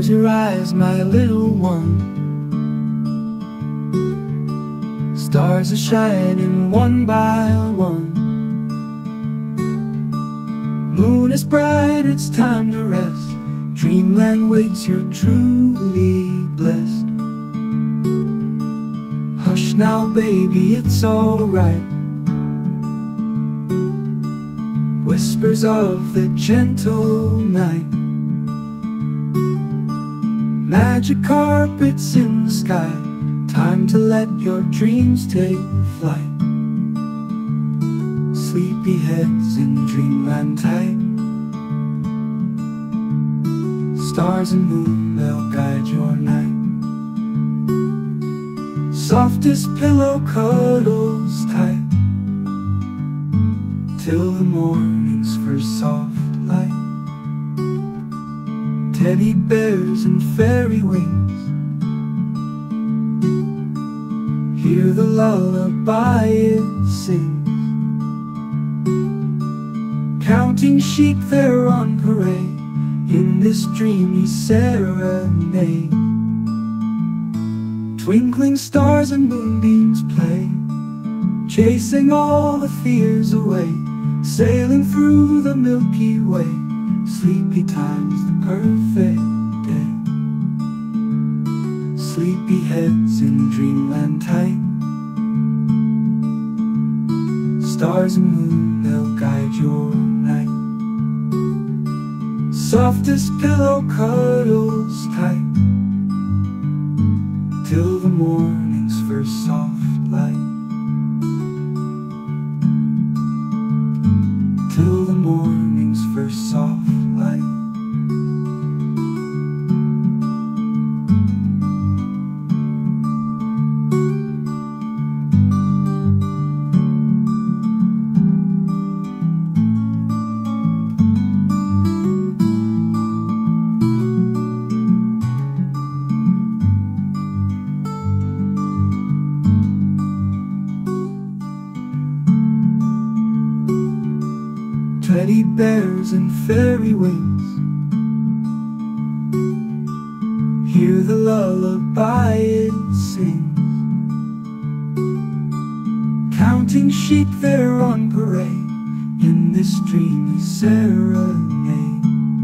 Close your eyes, my little one. Stars are shining one by one. Moon is bright, it's time to rest. Dreamland waits, you're truly blessed. Hush now, baby, it's alright. Whispers of the gentle night. Magic carpets in the sky. Time to let your dreams take flight. Sleepy heads in dreamland tight. Stars and moon, they'll guide your night. Softest pillow cuddles tight, till the morning's first soft light. Teddy bears and fairy wings, hear the lullaby it sings. Counting sheep, they're on parade in this dreamy serenade. Twinkling stars and moonbeams play, chasing all the fears away. Sailing through the Milky Way, sleepy time's the perfect day. Sleepy heads in dreamland tight. Stars and moon, they'll guide your night. Softest pillow cuddles tight, till the morning's first soft light. Till the morning's first soft light. Teddy bears and fairy wings, hear the lullaby it sings. Counting sheep, they're on parade in this dreamy serenade.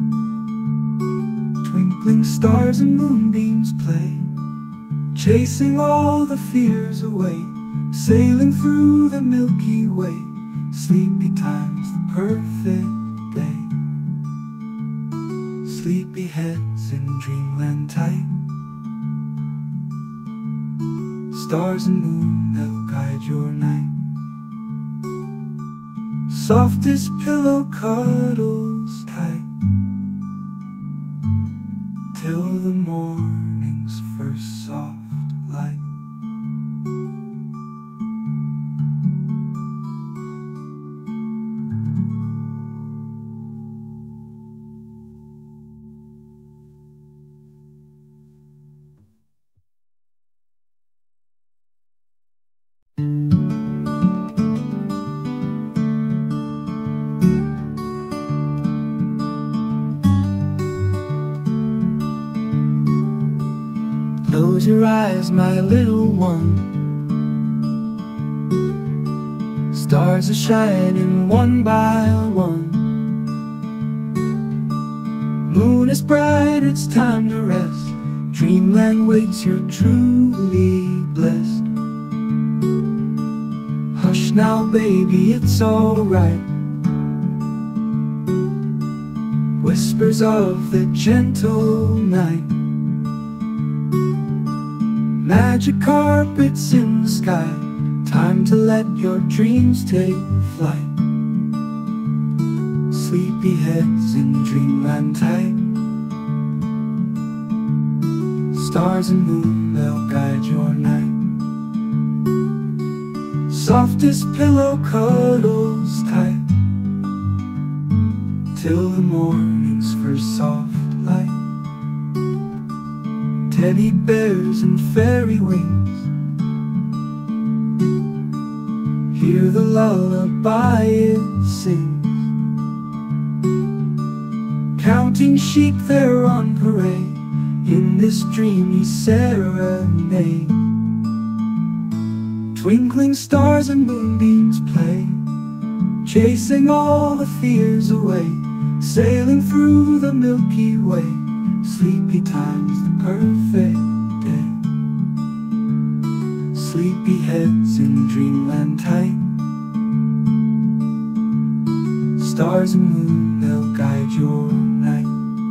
Twinkling stars and moonbeams play, chasing all the fears away. Sailing through the Milky Way, sleepy time's the perfect day. Sleepy heads in dreamland tight. Stars and moon, they'll guide your night. Softest pillow cuddles tight, till the morning's first soft light. Close your eyes, my little one. Stars are shining one by one. Moon is bright, it's time to rest. Dreamland waits, you're truly blessed. Hush now, baby, it's alright. Whispers of the gentle night. Magic carpets in the sky. Time to let your dreams take flight. Sleepy heads in dreamland tight. Stars and moon, they'll guide your night. Softest pillow cuddles tight, till the morning's first soft light. Teddy bears and fairy wings, hear the lullaby it sings. Counting sheep, they're on parade in this dreamy serenade. Twinkling stars and moonbeams play, chasing all the fears away, sailing through the Milky Way. Sleepy time's the perfect day. Sleepy heads in dreamland tight, stars and moon, they'll guide your night.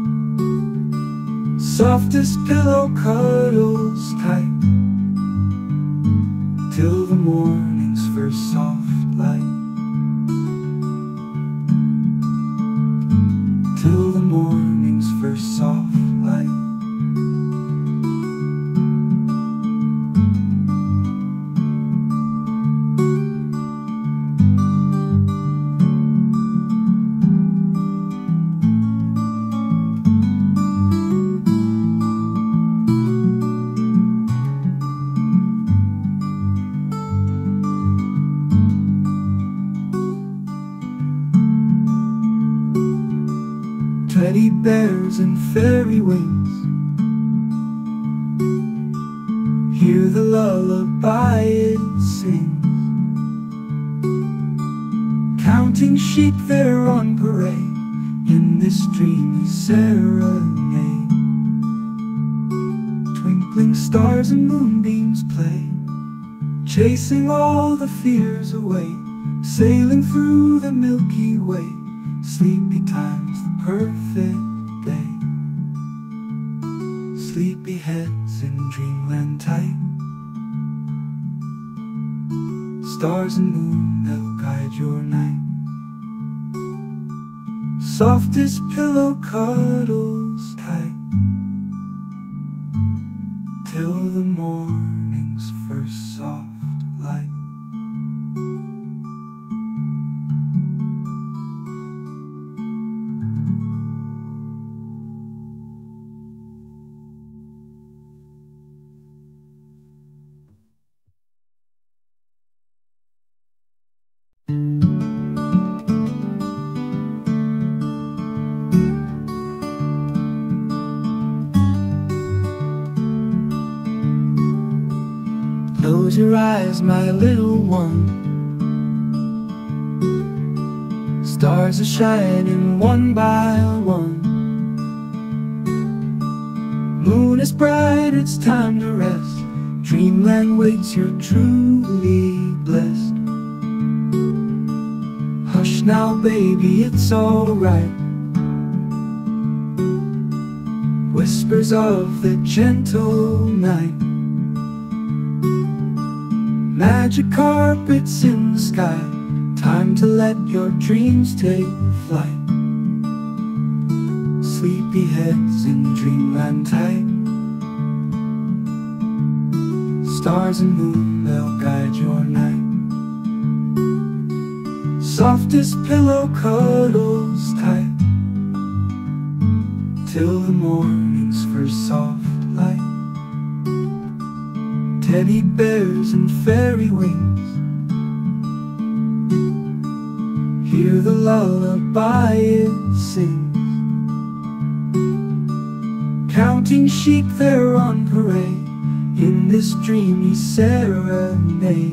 Softest pillow cuddles tight, till the morning's first soft light. Till the morning's first soft light. Teddy bears and fairy wings, hear the lullaby it sings. Counting sheep there on parade, in this dreamy serenade. Twinkling stars and moonbeams play, chasing all the fears away, sailing through the Milky Way. Sleepy time's the perfect day. Sleepy heads in dreamland tight, stars and moon, they'll guide your night. Softest pillow cuddles tight, till the morning's first soft light. Close your eyes, my little one. Stars are shining one by one. Moon is bright, it's time to rest. Dreamland waits, you're truly blessed. Hush now, baby, it's alright. Whispers of the gentle night. Magic carpets in the sky, time to let your dreams take flight. Sleepy heads in dreamland tight, stars and moon, they'll guide your night. Softest pillow cuddles tight, till the morning's first soft light. Teddy bears and fairy wings, hear the lullaby it sings. Counting sheep there on parade, in this dreamy serenade.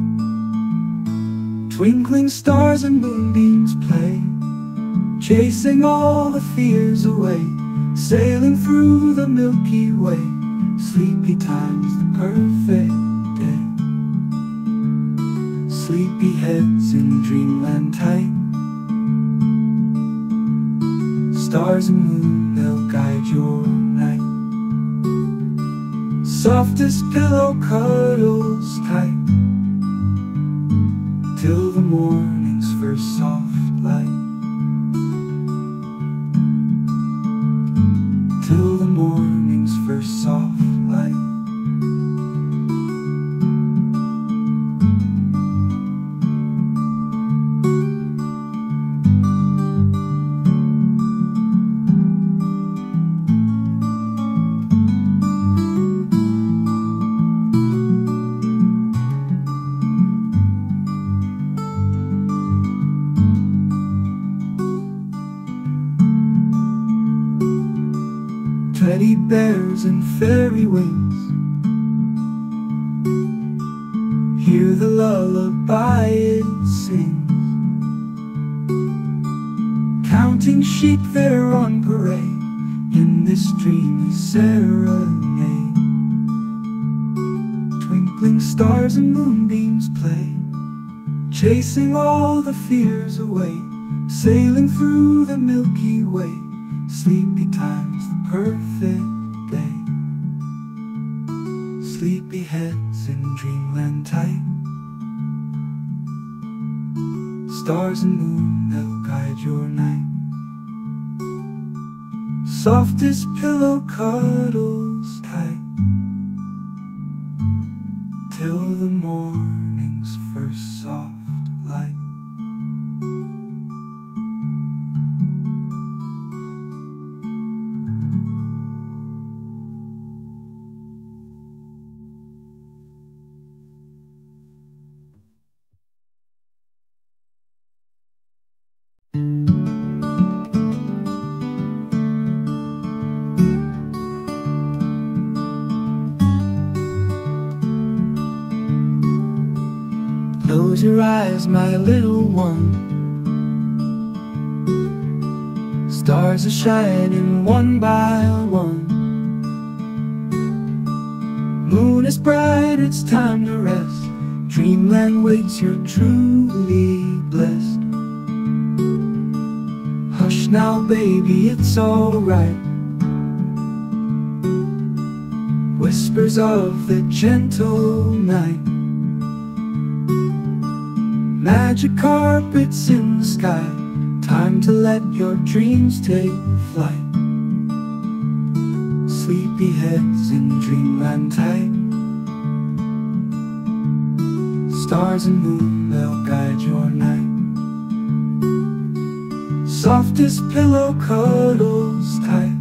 Twinkling stars and moonbeams play, chasing all the fears away, sailing through the Milky Way. Sleepy time's the perfect day. Sleepy heads in dreamland tight, stars and moon, they'll guide your night. Softest pillow cuddles tight, till the morning's first soft light. Till the morning's first soft light. teddy bears and fairy wings. Hear the lullaby it sings. Counting sheep there on parade in this dreamy serenade. Twinkling stars and moonbeams play, chasing all the fears away, sailing through the Milky Way. Sleepy time's the perfect day. Sleepy heads in dreamland tight. Stars and moon, they'll guide your night. Softest pillow cuddles tight, till the morning's first soft light. Close your eyes, my little one. Stars are shining one by one. Moon is bright, it's time to rest. Dreamland waits, you're truly blessed. Hush now, baby, it's alright. Whispers of the gentle night. Magic carpets in the sky. Time to let your dreams take flight. Sleepy heads in dreamland tight. Stars and moon, they'll guide your night. Softest pillow cuddles tight,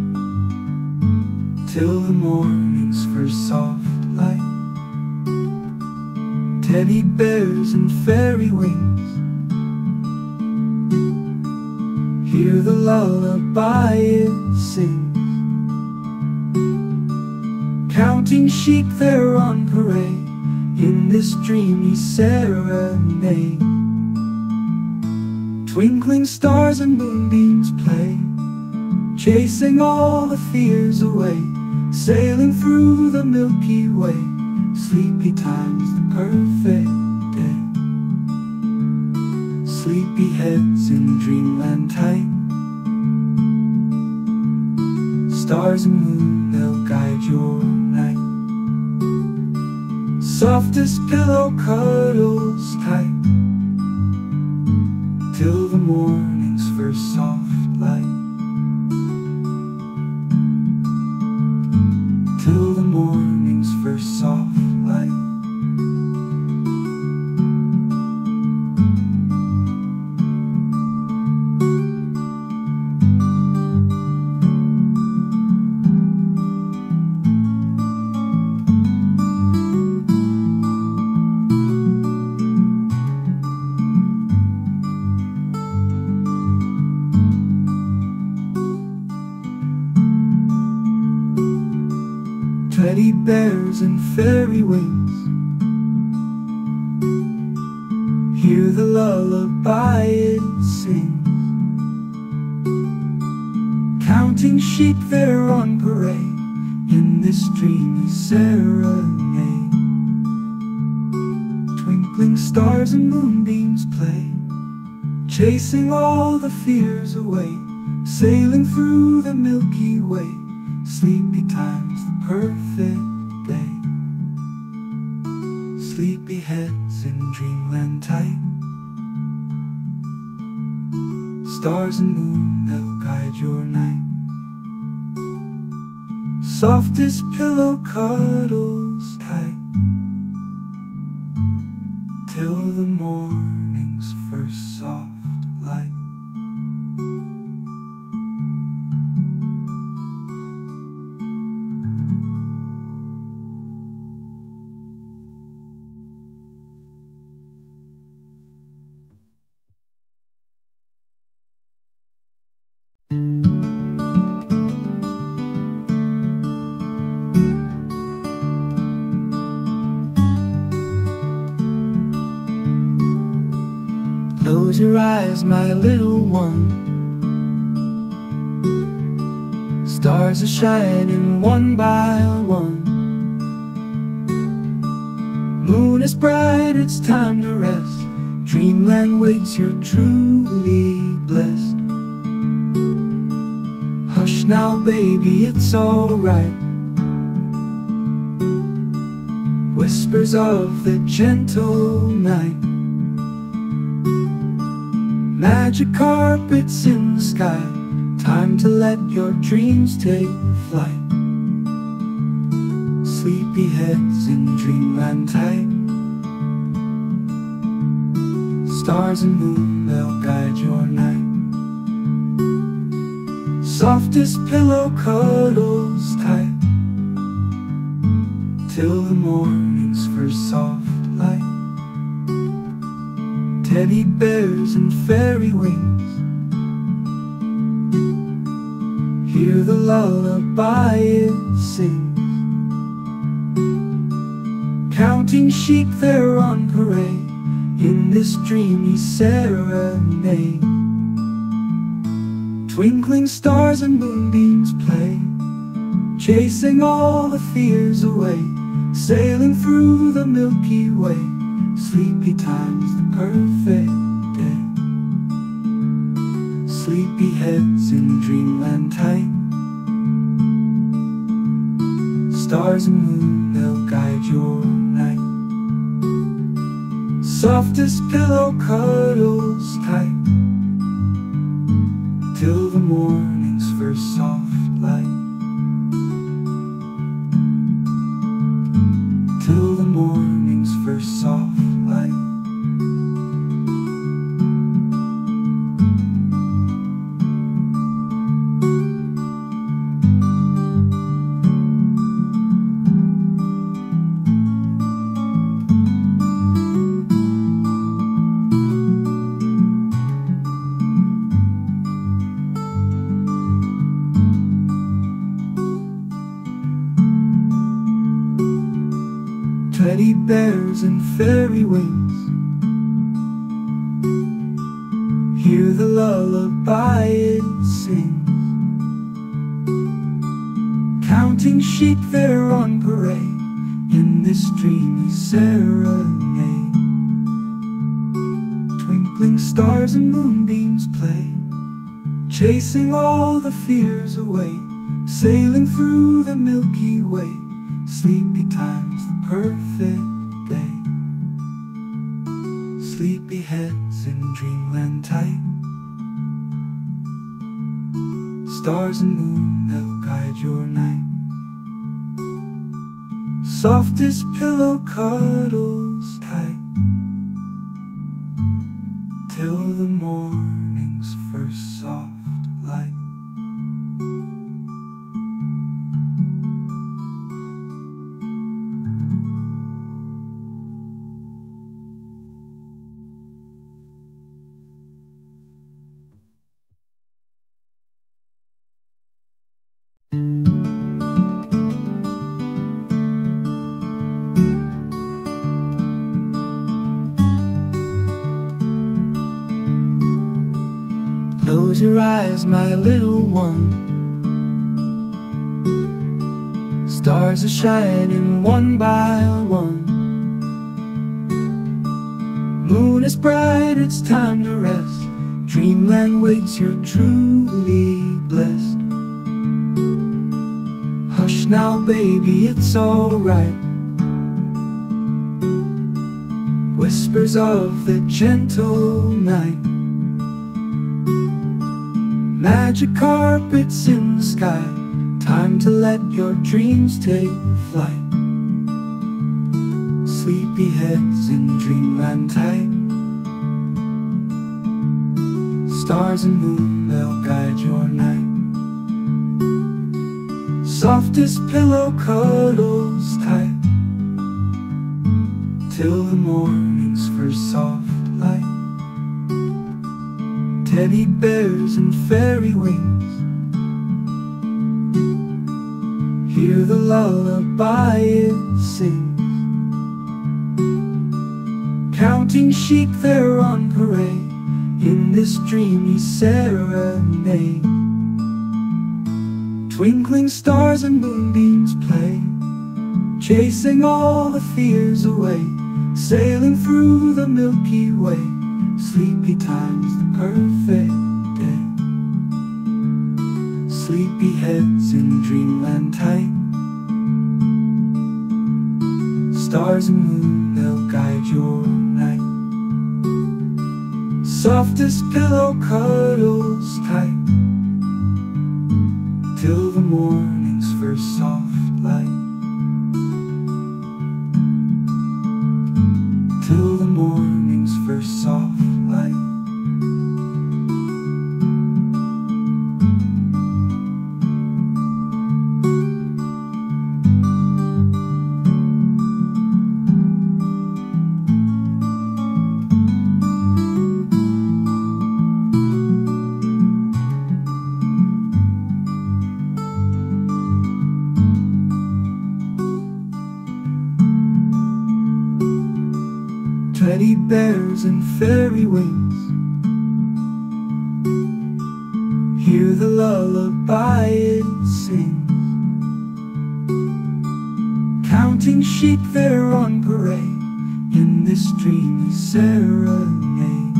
till the morning's first soft light. Teddy bears and fairy wings. Hear the lullaby it sings. Counting sheep there on parade in this dreamy serenade. Twinkling stars and moonbeams play, chasing all the fears away, sailing through the Milky Way. Sleepy time's the perfect day. Sleepy heads in dreamland tight. Stars and moon, they'll guide your night. Softest pillow cuddles tight, till the morning's first soft light. Till the morning's first soft light. Teddy bears and fairy wings. Hear the lullaby it sings. Counting sheep there on parade in this dreamy serenade. Twinkling stars and moonbeams play, chasing all the fears away, sailing through the Milky Way. Sleepy time's the perfect day. Sleepy heads in dreamland tight. Stars and moon, they'll guide your night. Softest pillow cuddles tight, till the morning's first soft light. Close your eyes, my little one. Stars are shining one by one. Moon is bright, it's time to rest. Dreamland waits, you're truly blessed. Hush now, baby, it's alright. Whispers of the gentle night. Magic carpets in the sky. Time to let your dreams take flight. Sleepy heads in dreamland tight. Stars and moon, they'll guide your night. Softest pillow cuddles tight, till the morning's first soft light. Teddy bears and fairy wings, hear the lullaby it sings. Counting sheep there on parade, in this dreamy serenade. Twinkling stars and moonbeams play, chasing all the fears away. Sailing through the Milky Way, sleepy time's the perfect day. Sleepy heads in dreamland tight. Stars and moon, they'll guide your night. Softest pillow cuddles tight, till the morning's first soft light. Till the morning's first soft light. Teddy bears and fairy wings, hear the lullaby it sings. Counting sheep there on parade, in this dreamy serenade. Twinkling stars and moonbeams play, chasing all the fears away. Sailing through the Milky Way, sleepy time's the perfect day. Sleepy heads in dreamland tight. Stars and moon, they'll guide your night. Softest pillow cuddles tight, till the morning's first soft light. Close your eyes, my little one. Stars are shining one by one. Moon is bright, it's time to rest. Dreamland waits, you're truly blessed. Hush now, baby, it's alright. Whispers of the gentle night. Magic carpets in the sky. Time to let your dreams take flight. Sleepy heads in dreamland tight. Stars and moon, they'll guide your night. Softest pillow cuddles tight, till the morning's first soft light. Teddy bears and fairy wings, hear the lullaby it sings. Counting sheep there on parade, in this dreamy serenade. Twinkling stars and moonbeams play, chasing all the fears away, sailing through the Milky Way. Sleepy time's the perfect day. Sleepy heads in dreamland tight. Stars and moon, they'll guide your night. Softest pillow cuddles tight, till the morning's first soft light. Till the morning's first soft light. 20 bears and fairy wings, hear the lullaby it sings. Counting sheep there on parade, in this dreamy serenade.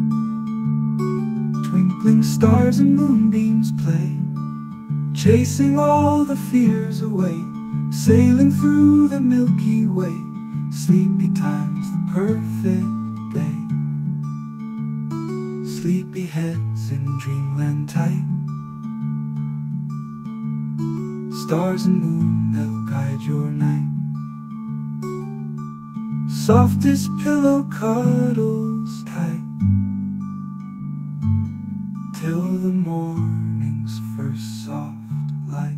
Twinkling stars and moonbeams play, chasing all the fears away, sailing through the Milky Way. Sleepy time's the perfect day. Sleepy heads in dreamland tight. Stars and moon, they'll guide your night. Softest pillow cuddles tight, till the morning's first soft light.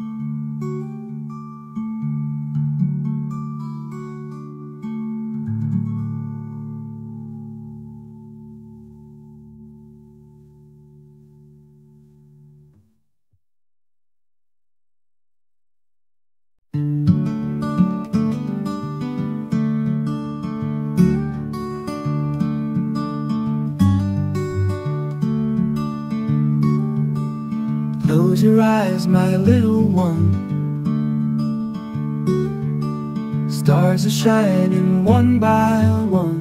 Close your eyes, my little one. Stars are shining one by one.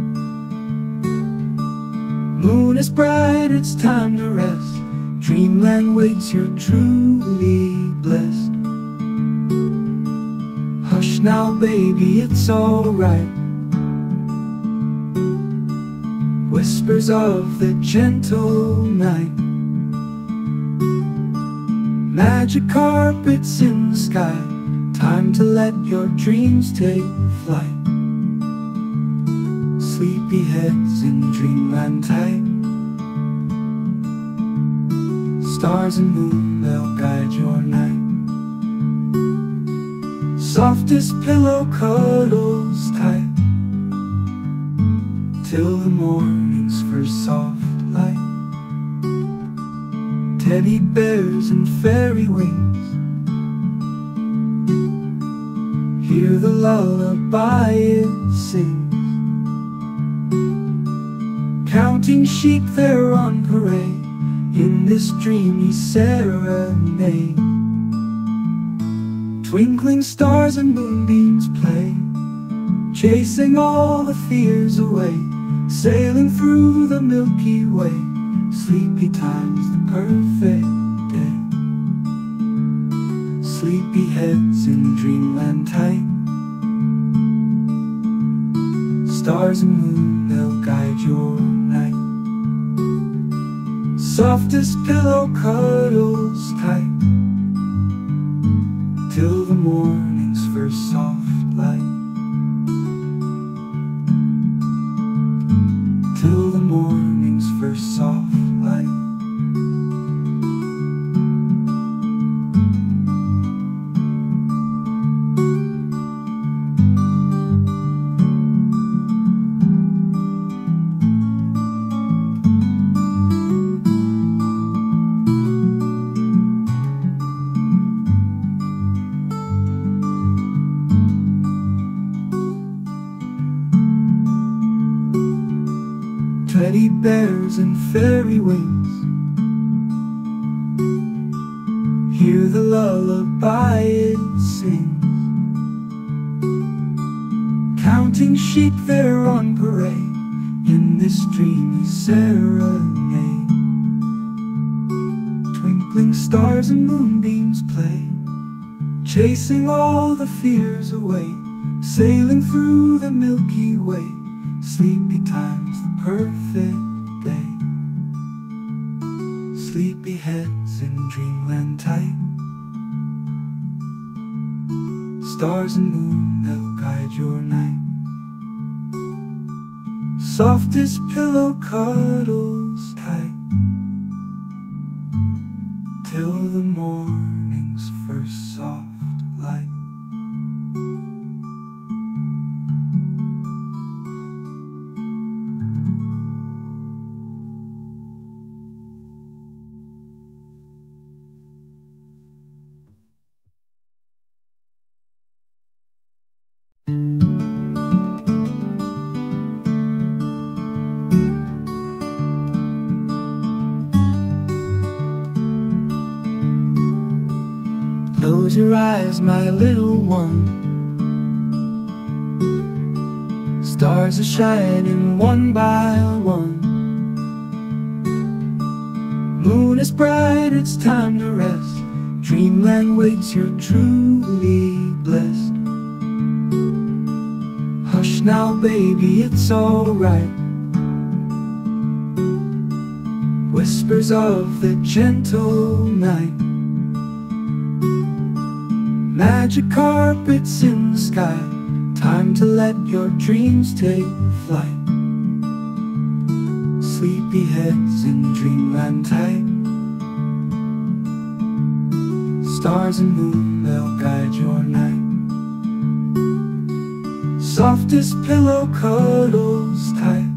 Moon is bright, it's time to rest. Dreamland waits, you're truly blessed. Hush now, baby, it's alright. Whispers of the gentle night. Magic carpets in the sky, time to let your dreams take flight. Sleepy heads in dreamland tight. Stars and moon, they'll guide your night. Softest pillow cuddles tight, till the morning's first soft light. Teddy bears and fairy wings, hear the lullaby it sings. Counting sheep there on parade, in this dreamy serenade. Twinkling stars and moonbeams play, chasing all the fears away, sailing through the Milky Way. Sleepy time's the perfect day. Sleepy heads in dreamland tight. Stars and moon, they'll guide your night. Softest pillow cuddles tight, till the morning's first soft light. Till the morning's first soft light. Teddy bears and fairy wings, hear the lullaby it sings. Counting sheep there on parade, in this dreamy serenade. Twinkling stars and moonbeams play, chasing all the fears away, sailing through the Milky Way. Sleepy time's the perfect day. Sleepy heads in dreamland tight, stars and moon, they'll guide your night. Softest pillow cuddles tight, till the morning's first soft light. Close your eyes, my little one. Stars are shining one by one. Moon is bright, it's time to rest. Dreamland waits, you're truly blessed. Hush now, baby, it's alright. Whispers of the gentle night. Magic carpets in the sky, time to let your dreams take flight. Sleepy heads in dreamland tight, stars and moon, they'll guide your night. Softest pillow cuddles tight,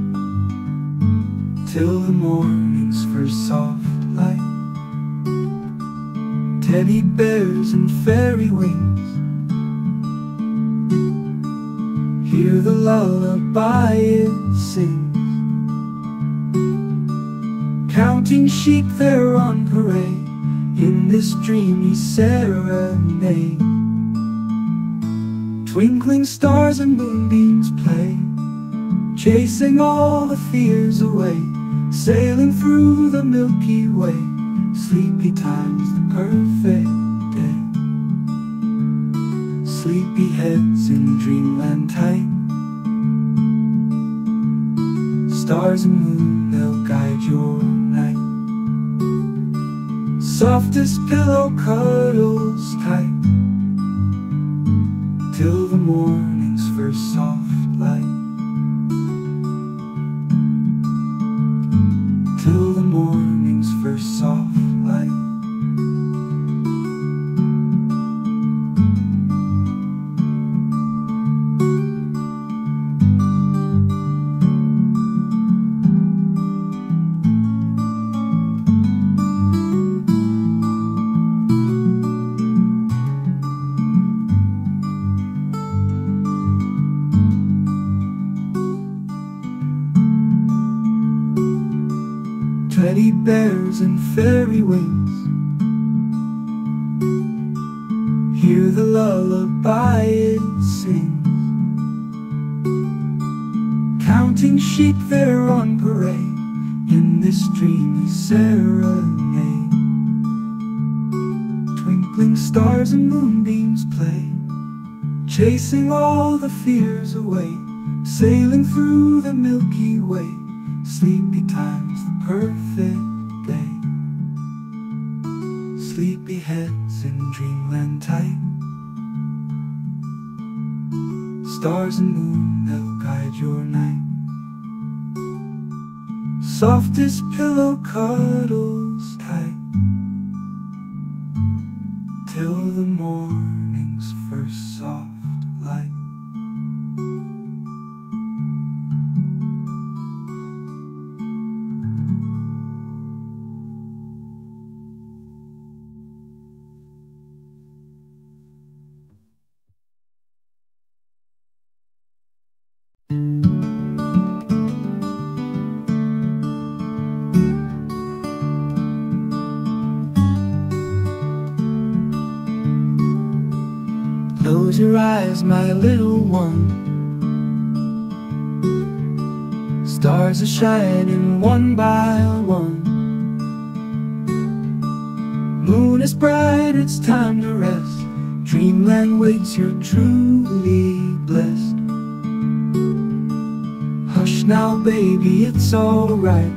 till the morning's first soft light. Teddy bears and fairy wings, hear the lullaby it sings. Counting sheep there on parade, in this dreamy serenade. Twinkling stars and moonbeams play, chasing all the fears away, sailing through the Milky Way. Sleepy time's the perfect day. Sleepy heads in dreamland tight, stars and moon, they'll guide your night. Softest pillow cuddles tight, till the morning's first soft light. Till the morning's first soft light. Teddy bears and fairy wings, hear the lullaby it sings. Counting sheep there on parade, in this dreamy serenade. Twinkling stars and moonbeams play, chasing all the fears away, sailing through the Milky Way. Sleepy time's the perfect day. Sleepy heads in dreamland tight, stars and moon, they'll guide your night. Softest pillow cuddles tight, till the morning's first soft light. your eyes, my little one. Stars are shining one by one. Moon is bright, it's time to rest. Dreamland waits, you're truly blessed. Hush now, baby, it's alright.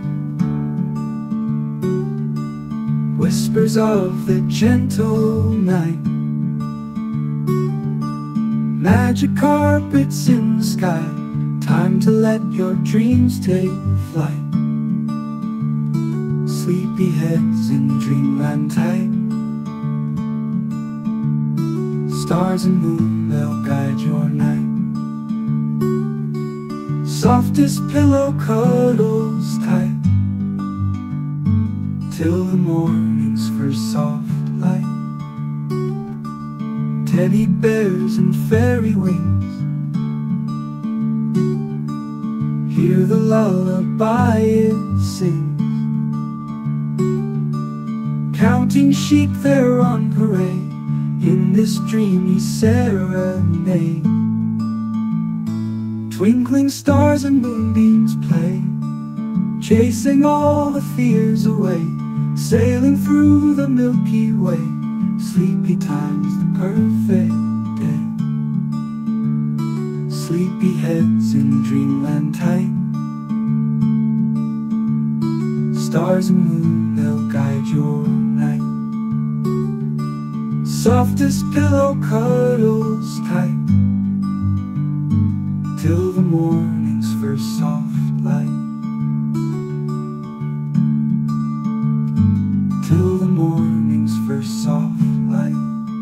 Whispers of the gentle night. Magic carpets in the sky. Time to let your dreams take flight. Sleepy heads in dreamland tight. Stars and moon, they'll guide your night. Softest pillow cuddles tight, till the morning's first soft light. Teddy bears and fairy wings, hear the lullaby it sings. Counting sheep, they're on parade in this dreamy serenade. Twinkling stars and moonbeams play, chasing all the fears away, sailing through the Milky Way. Sleepy time's the perfect day. Sleepy heads in dreamland tight. Stars and moon, they'll guide your night. Softest pillow cuddles tight, till the morning's first soft light. Till the morning's first soft light.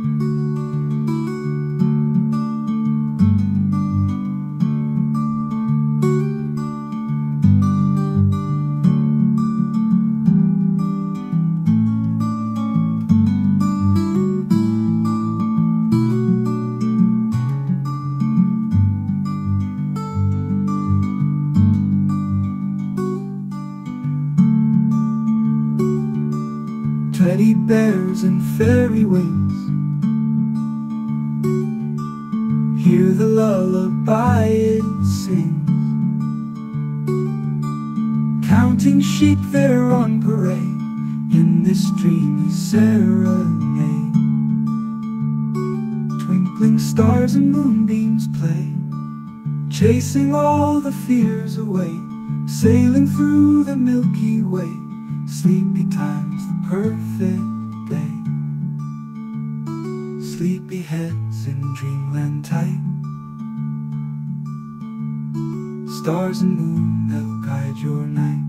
Teddy bears and fairy wings, hear the lullaby it sings. Counting sheep, they're on parade in this dreamy serenade. Twinkling stars and moonbeams play, chasing all the fears away, sailing through the Milky Way. Sleepy time's the perfect day. Sleepy heads in dreamland tight. Stars and moon, they'll guide your night.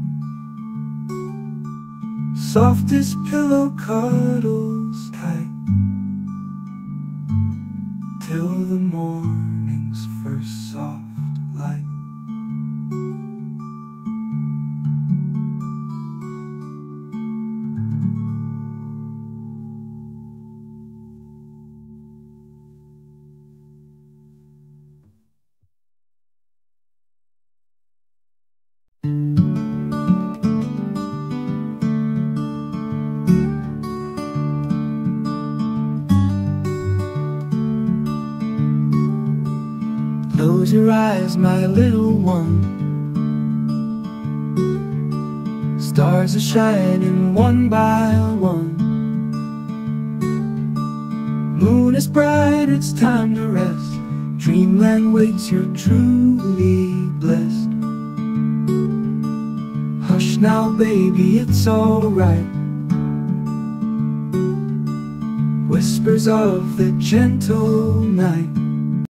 Softest pillow cuddles tight, till the morning's first soft light. Close your eyes, my little one. Stars are shining one by one. Moon is bright, it's time to rest. Dreamland waits, you're truly blessed. Hush now, baby, it's alright. Whispers of the gentle night.